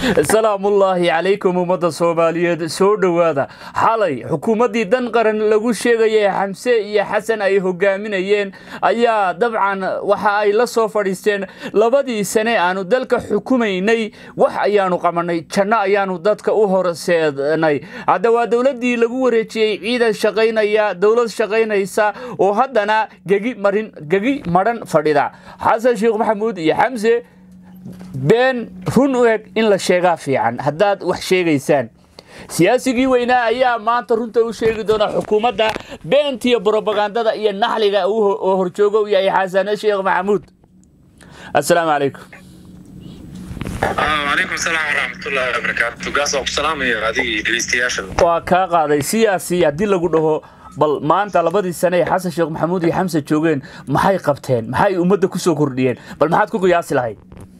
السلام الله عليكم ومدى الصومالية سو دوادا حالي حكومة دان قرن لغو شيغايا حمسة يا حسن اي هوغامينيين ايا dabcan waxa ay la soo fadhiisteen labadii sane aanu dalka xukumaynay wax ayaanu qabanay janno ayaanu dadka u horseednay hadda waa dawladii lagu wareejiyay ciidan shaqaynaya dawlad shaqaynaysa oo haddana gagi maran fadhida xasan sheekh maxamuud iyo xamse been run u eg in la sheegaa fiican haddaad wax sheegaysaan siyaasigii weynaa ayaa maanta runta u sheegi doona xukuumadda beentiyo propagandada iyo naxliga oo horjoogo u yahay xasan sheekh maxamuud assalaamu calaykum وعليكم السلام ورحمة الله وبركاته قاسوا السلام يا هذه الاستياشن وكا قاضي سياسي هدii lagu dhaho bal maanta labadii sane xasan sheekh maxamuud iyo xamse joogeen maxay qabteen maxay ummadda ku soo kordhiyeen bal maxaad ku qiyaasi lahayd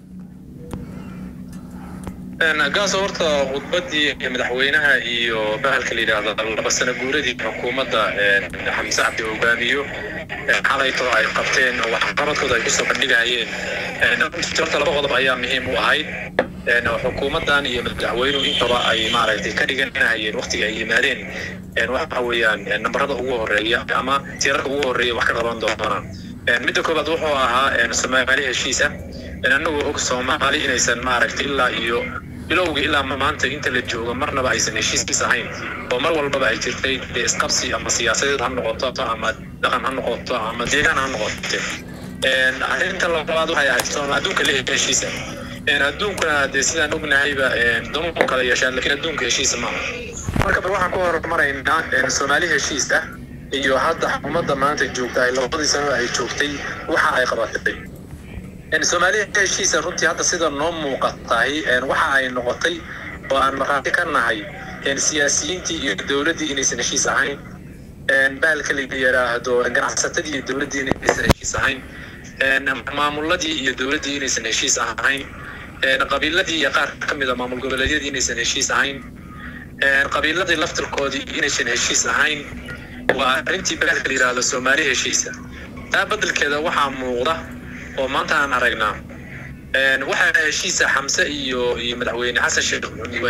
قاسوا ورطة خطبتي مدحوينها إيو بهالك اللي هذا بس أنا جوردي حكومة حمزة عبد الوهابيو حاليته أي قبتين وحقرت كذا يقصوا بالنجا هي شرط لبغة ضب أيام مهم وهاي حكومة دان هي مدحوينه إنتوا أي معركة كريجنا هي الوقت أي مالين وحويان النمبر هذا هو الرئي أما تيرك هو الرئي وحكر غبان دوما مدة كذا دوحها سمع عليه الشيسة لأنه أقسم عليه إن إنسان معركة إلا إيو bilowga ilaa maanta inta la joogo marnaba aysan heshiis ahayn oo mar walba ay jirtay isqabsi ama siyaasadeed ha noqoto ama dhaqan ha noqoto ama deegaan ha noqoto arrinta labaad waxay ahayd adduunka la heshiisa adduunkuna sidaan ognahayba doonku kala yeeshaan laakiin adduunka heshiis ma marka waxaan ku hormaraynaa Soomaali heshiis ah iyo hadda xukuumadda maanta joogtay labadii sano ay joogtay waxa ay qabatay Soomaaliya heshiis runtii hadda sida noo muuqatay waxa ay noqotay oo aan marxalad ka nahay siyaasiyiintii iyo dawladii inaysan heshiis ahayn baalka la yiraahdo ganacsatada iyo dawladii inaysan heshiis ahayn maamuladii iyo dawladii inaysan heshiis ahayn qabiiladii iyo qaar ka mid ah maamul goboleedyadii inaysan heshiis ahayn qabiiladii laftirkoodii inaysan heshiis ahayn waa arrintii baalka la yiraahdo Soomaaliya heshiis taa badalkeeda waxa muuqda oo maanta aan aragnaa waxa heshiis xamse iyo madaxweyne xasan sheekh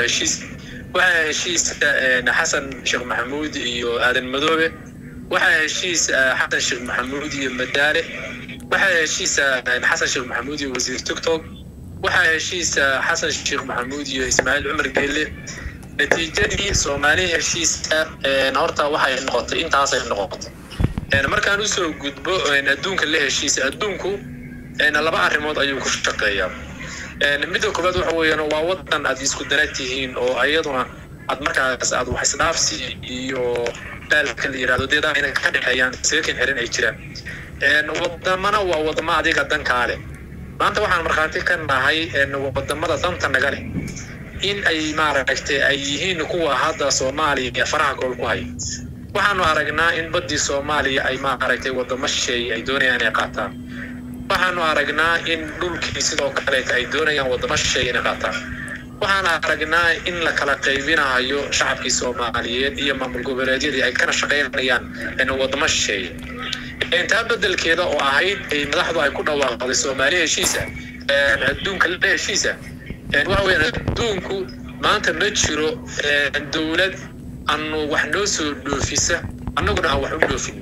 xasan sheekh maxamuud iyo aadan madoobe waxa heshiis xasan sheekh maxamuud iyo madaare waxa heshiis xasan sheekh maxamuud iyo wasiir tiktok waxa heshiis xasan sheekh maxamuud iyo ismaaciil cumar geelle natiijadii Soomaali heshiis horta waxay noqotay intaas ay noqotay markaan u soo gudbo adduunka la heshiis adduunku laba arrimood ayuu ku shaqeeyaa mid koobaad waxa weeyaan waa wadan aad isku daratihiin oo ayaduna aad markaas aad wax isdhaafsi iyo dalka la yiraahdo deedaa inay ka dhaxayaan seekin xiran ay jiraan wadamana waa wadamo adiga dan kaale maanta waxaan marxaati ka nahay wadamada danta naga leh in ay maaragtay ay yihiin kuwa hadda Soomaaliya faraha gool ku hay waxaanu aragnaa in badii Soomaaliya ay maaragtay wadamo shay ay doonayaan inay qaataan waxaanu aragnaa in dhulkii sidoo kale ay doonayaan wadamo shay inay qaataan waxaan aragnaa in la kala qaybinayo shacabkii Soomaaliyeed iyo maamul goboleedyadii ay kana shaqeynayaan in wadamo shay inta badalkeeda oo ahayd ay madaxdu ay ku dhawaaqday Soomaaliya heshiis adduunka la heshiis waxa weeyaan adduunku maanta ma jiro dawlad أنه وحنوس دوفيسة أنه قلنا وحن دوفين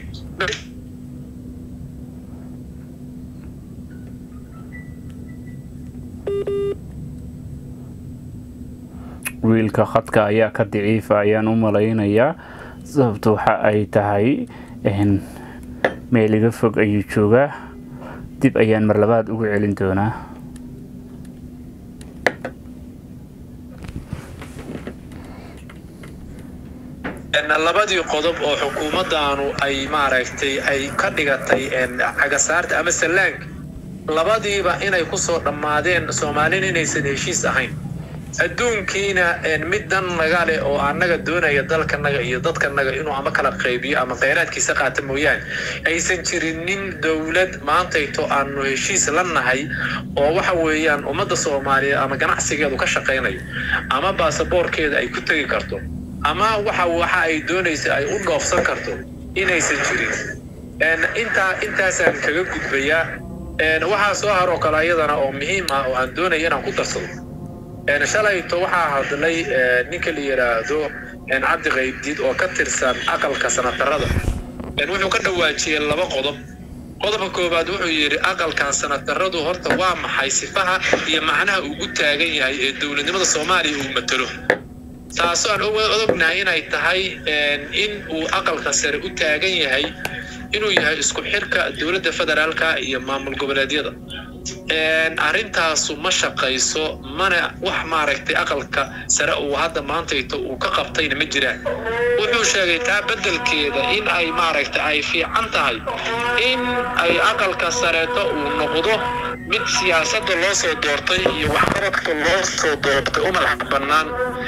wiilka khadka ayaa ka daciifa ayaan u malaynayaa sababta waxa ay tahay meel iga fog ayuu joogaa dib ayaan mar labaad ugu celin doonaa labadii qodob oo xukuumaddaanu ay maaragtay ay ka dhigatay cagasaarta ama salaag labadiiba inay ku soo dhamaadeen Soomaaliya inaysan heshiis ahayn adduunkiina middan naga leh oo anaga doonaya dalkanaga iyo dadkanaga inuu ama kala qaybiyo ama kheyraadkiisa qaata mooyaan aysan jirinin dawlad maantayto aanu heshiis la nahay oo waxa weeyaan ummadda Soomaaliya ama ganacsigeedu ka shaqeynayo ama baasaboorkeeda ay ku tagi karto ama waxa ay doonayso ay u dhoofsan karto inaysan jirin intaasaan kaga gudbayaa waxa soo haro kala ayadana oo muhiim ah oo aan doonayo inaan ku darsado أنا شليت وحى هذلي نيكل يرادو أن عبد غيبديد أو كترسان أقل كسنة ترده أن وحو كدواجي لبا qodobka koobaad wuxuu yiri aqalkan sanad darradu horta waa maxay sifaha iyo macnaha uu taagan yahay ee dawladnimada Soomaaliya uu matalo taasoo aan ognahay inay tahay in uu aqalka sare u taagan yahay inuu yahay isku xirka dawladda federaalka iyo maamul goboleedyada arrintaas ma shaqayso mana wax maaragtay aqalka sare uu hadda maanta uu ka qabtayna ma jiraan wuxuu sheegay taa bedelkeeda in ay maaragtay ay fiican tahay in ay aqalka sare uu noqdo mid siyaasadda loo soo doortay iyo waxqabadka loo soo doortay uma xabnaan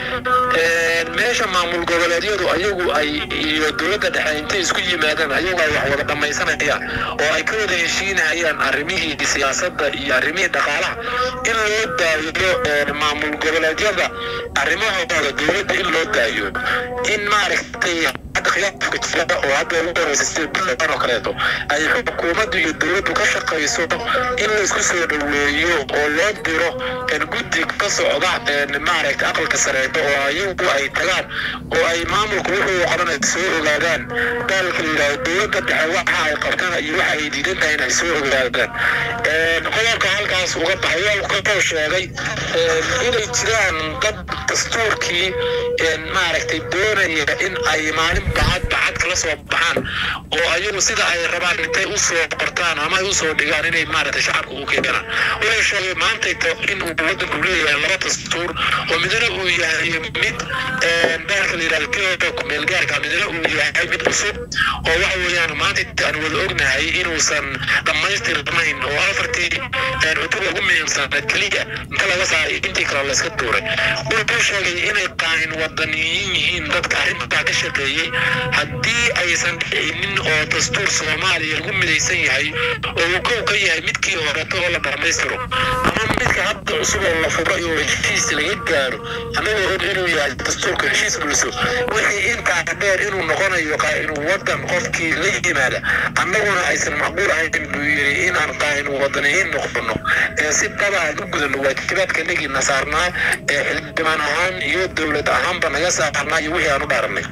meesha maamul goboleedyadu ayagu ay iyo dawladda dhexe intay isku yimaadaan ayagu ay wax wada dhamaysanayaan oo ay ka wada heshiinayaan arrimihii siyaasadda iyo arrimihii dhaqaalaha in loo daayo maamul goboleedyada arrimahooda dawladda in loo daayo in maaragtay khilaafka jira oo hadda lagu horeysay bilowgan oo kaleeto ay xukuumaddu iyo dawladdu ka shaqayso in la isku soo dhaweeyo oo loo diro guddi ka socda maaragtay aqalka sare oo ayagu ay tagaan oo ay maamulku wuxuu qabanay soo ogaadaan dalka dawladda dhexe waxa ay qabtaan iyo waxa ay diidan tahay inay soo ogaadaan qodobka halkaas uga baxay wuxuu sheegay inay jiraan dad dastuurkii maaragtay doonaya in ay maalin بعد kala soo baxaan oo ayagu sida ay rabaan intay u soo qortaan ama ay u soo dhigaan inay maaragtay shacabka u keenaan way sheegay maanta in uu wadanku leeyahay laba dastuur oo midna uu yahay mid dalka leeyahay ku meel gaarka midna uu yahay mid cusub oo waxa weeyaan maanta aan wada ognahay inuusan dhamaystirnayn oo afartii cutub ugu muhiimsan kaliya inta laga saaray intii kala la iska tuuray wuxuu sheegay inay qaanin wadaniyiin yihiin dadka arrinta ka shaqeeyay haddii aysan dhicinin oo dastuur Soomaaliya lagu midaysan yahay oo uu ka yahay midkii hore oo la dhamaystiro ama midka hadda cusub oo la furo iyo heshiis laga gaaro anagoo inuu yahay dastuurka heshiis bulsho wixii inta dheer inuu noqonayo inuu wadan qofkii la yimaada annaguna aysan macquul ahayn buu yiri in aan qaanin wadaniyiin noqono si tabaad u gudano waajibaadka nagi nasaarnaa xildhibaan ahaan iyo dawlad ahaanba naga saarnaa iyo wixii aan u dhaaranay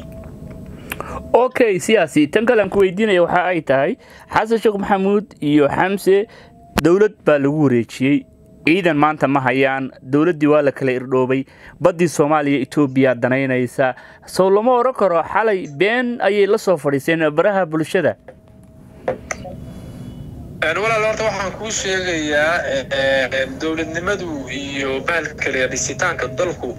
okay siyaasi tan kale aan ku weydiinayo waxa ay tahay xasan sheekh maxamuud iyo xamse dawlad baa lagu wareejiyay ciidan maanta ma hayaan dawladdii waa la kala irdhoobay badii Soomaaliya Itoobiya danaynaysa soo lama oran karo xalay been ayay la soo fadhiiseen baraha bulshada walaal horta waxaan ku sheegayaa dawladnimadu iyo baalka dhisitaanka dalku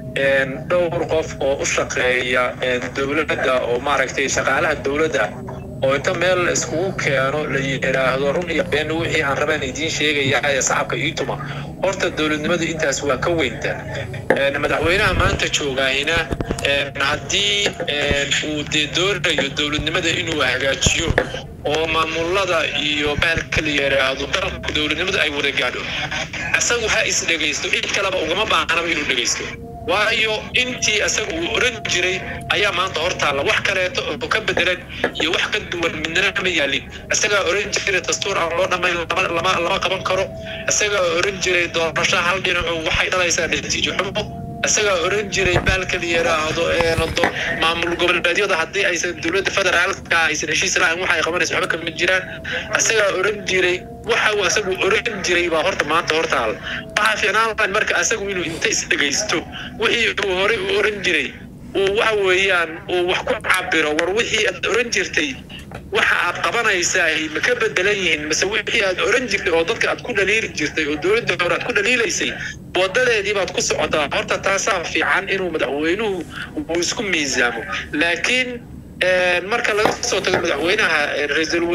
dhowr qof oo u shaqeeya dawladda oo maaragtay shaqaalaha dawladda oo inta meel isku keeno la yiraahdo run iyo been wixii aan rabaan idin sheegaya ay saxabka iituma horta dawladnimadu intaas waa ka weynta madaxweynaha maanta joogayna haddii uu doonayo dawladnimada inuu hagaajiyo oo maamulada iyo baalka la yiraahdo dawladnimadu ay wada gaadho asagu ha is dhageysto cid kaleba ugama baahna inuu dhageysto waayo intii asagu uu oran jiray ayaa maanta hortaala wax kaleeto oo ka bedelan iyo wax ka duwan midna ma yaalin asaga oran jiray dastuur aan loo dhamay lama qaban karo asaga oran jiray doorasho hal dhinac waxay dhalaysaa natiijo xumo asaga oran jiray baalka la yiraahdo maamul goboleedyada haddii aysan dawladda federaalka aysan heshiis la'aan waxa ay qabanayso waxba kama jiraan asaga oran jiray waxa uu asagu oran jiray baa horta maanta hortaal waxa fiicnaan marka asagu inuu inta is dhageysto wixii uu hore u oran jiray oo waxa weeyaan oo wax ku cabiro war wixii aad oran jirtay waxa aad qabanaysaa ma ka bedelan yihiin mise wixii aad oran jirtay oo dadka aad ku dhaliili jirtay oo dawladda hore aad ku dhaliilaysay wadadeedii baad ku socotaa horta taasaa fiican inuu madaxweynuhu uu isku miisaamo laakiin marka laga soo tago madaxweynaha ra'iisul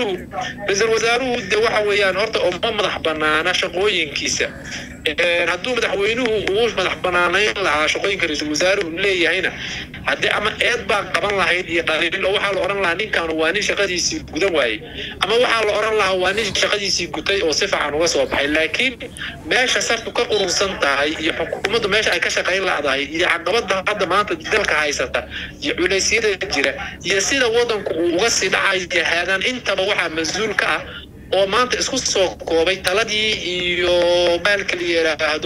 wasaaruhu de waxa weeyaan horta oo madax banaana shaqooyinkiisa hadduu madaxweynuhu uu madax banaanayn lahaa shaqooyinka ra'iisul wasaaruhu leeyahayna haddii ama eed baa qaban lahayd iyo dhaliil oo waxaa la oran lahaa ninkan waa nin shaqadiisii gudan waayey ama waxaa la oran lahaa waa nin shaqadiisii gutay oo si fiican uga soo baxay laakiin meesha sartu ka urursan tahay iyo xukuumaddu meesha ay ka shaqayn lahayd iyo caqabada hadda maanta dalka haysata iyo culeysyada jira iyo sida wadanku uu uga sii dhacayo haadaan intaba waxa mas'uul ka ah oo maanta isku soo koobay taladii iyo baalka la yiraahdo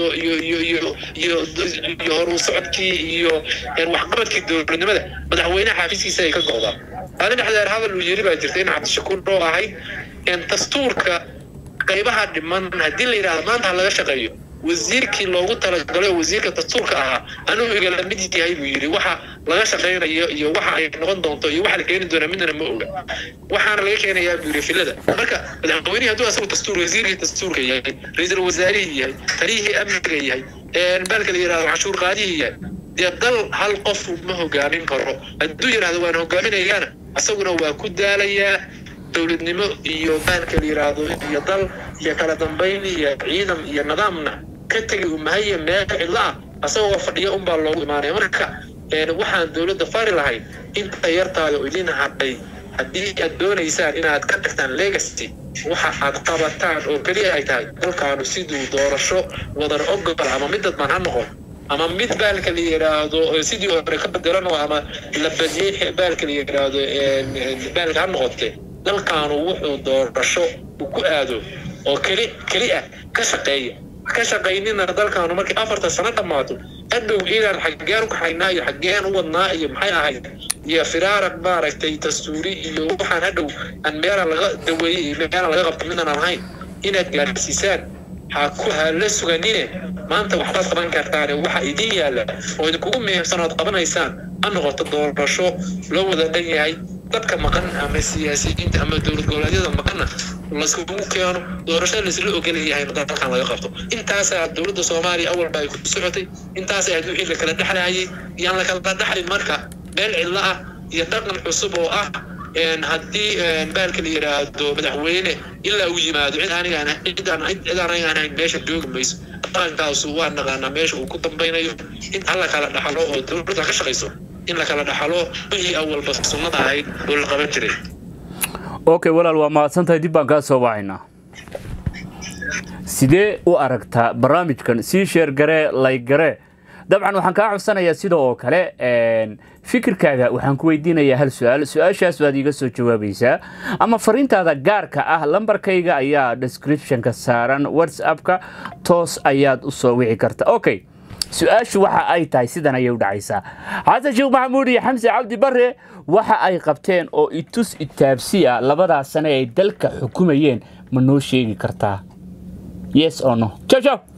iyo horu socodkii iyo waxqabadkii dowladnimada madaxweynaha xafiiskiisa ay ka go'daa adina xadar hadal uu yiri baa jirtay in Cabdishakuur oo ahay in dastuurka qaybaha dhiman hadii la yiraahdo maanta laga shaqeeyo wasiirkii loogu talagalay wasiirka dastuurka ah anuu igala mid yahay buu yiri waxa laga shaqeynayo iyo waxa ay noqon doonto iyo waxa la keenin doona midna ma oga waxaana laga keenayaa buu yiri filada marka madaxweynaha haduu asagu dastuur wasiirka dastuurka yahay ra'iisul wasaarihi yahay tariihi amniga yahay baalka la yiraahdo cashuur qaadihi yahay dal hal qof ma hogaamin karo haduu yiraahdo waan hogaaminayaana asaguna waa ku daalayaa dowladnimo iyo baalka la yiraahdo iyo dal iyo kala dambeyn iyo ciidan iyo nidaamna ka tagay umahay meel cidla asagoo fadhiyo baa loogu imaanay marka waxaan dowladda fari lahayd inta yartaada oo idin hadhay haddii aad doonaysaan inaad ka tagtaan legacy waxa aad qabataan oo kaliya ay tahay dalkaanu siduu doorasho wadar ogol ama mid dadban ha noqon ama mid baalka la yiraahdo sidii hore ka bedelan ama la badiyay baalka la yiraahdo baalka ha noqotay dalkaanu wuxuu doorasho ku aado oo kali ka shaqeynina dalkaanu markii 4 sano dhamaato adoo ilaa xageer ku haynaa iyo xageen u wadnaa iyo maxay ahayd iyo firaarad maaragtay dastuuri iyo waxaan hadhow aan meel laga daweeyay meel laga qabto midna aan ahayn inaad gaarsiisaan ha ku hala suganine maanta waxaad qaban kartaan waxa idin yaala oo idinku meeysanaad qabanaysaan aan noqoto doorasho loo wada dhan yahay dadka maqan ama siyaasiyiinta ama dowlad goboleedyada maqan la isku keeno doorasho la isla ogol yahay dalkan laga qabto intaas ay dowladda Soomaaliya awal bay ku socotay intaas ay wixii la kala dhaxlayay yaan la kala dhaxlin marka beel cidla ah iyo dhaqan cusub oo ah haddii baalka la yiraahdo madaxweyne ilaa uu yimaado cid aan meesha joogi mayso dhaqankaas waa naqaana meesha uu ku dambaynayo in alla kala dhaxlo oo dowladda ka shaqeyso in la kala dhaxlo wixii awal bas sunnada ahayd oo la qaban jiray okay walaal waa mahadsantahay dib baan ka soo wacaynaa sidee u aragtaa barnaamijkan si share gare like gare dabcan waxaan ka codsanayaa sidoo kale fikirkaaga waxaan ku weydiinayaa hal su'aashaas baad iga soo jawaabaysaa ama fariintaada gaarka ah lambarkayga ayaa description-ka saaran WhatsApp-ka toos ayaad u soo wici kartaa okay su'aashu waxa ay tahay sidan ayay u dhacaysaa Xasan Sheekh Maxamuud iyo Xamse Cabdi Barre waxa ay qabteen oo itus itaabsiya labada sano ee dalka xukumayeen ma noo sheegi kartaa yes or no ciao